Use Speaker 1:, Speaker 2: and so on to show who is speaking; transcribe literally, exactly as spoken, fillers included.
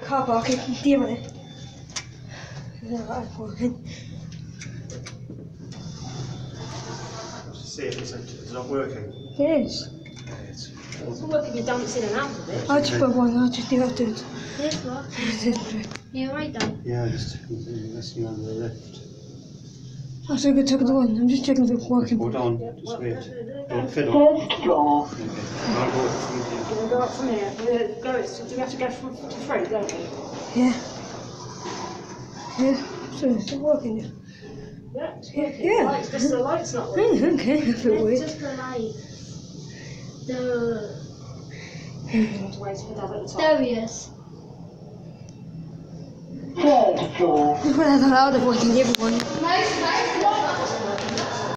Speaker 1: car park i Diemane. That's working.
Speaker 2: See if it's, it's not working.
Speaker 1: It is.
Speaker 2: It's
Speaker 3: It's not working, you're dancing and out of it.
Speaker 1: I'll just put one, I'll just do that to it.
Speaker 4: This one? Yeah, right then.
Speaker 2: yeah, just listening on the lift.
Speaker 1: That's a good took of the one. I'm just checking if it's working.
Speaker 2: Hold on, just wait. Don't fiddle.
Speaker 4: First floor.
Speaker 2: Okay. I'll go from here.
Speaker 3: We're going to go up from here. We're going to go, so do we have to go from to three, don't we?
Speaker 1: Yeah. Yeah. So it's working now.
Speaker 3: Yeah, it's
Speaker 1: Yeah,
Speaker 3: working.
Speaker 1: yeah.
Speaker 3: The lights, just the lights not working.
Speaker 1: Oh, okay, I feel
Speaker 4: It's
Speaker 1: weird.
Speaker 4: just the lights. The...
Speaker 3: You have to wait for Dad at the top.
Speaker 4: There he is. Third floor.
Speaker 1: Just went out the loud voice and everyone.
Speaker 4: Nice, nice.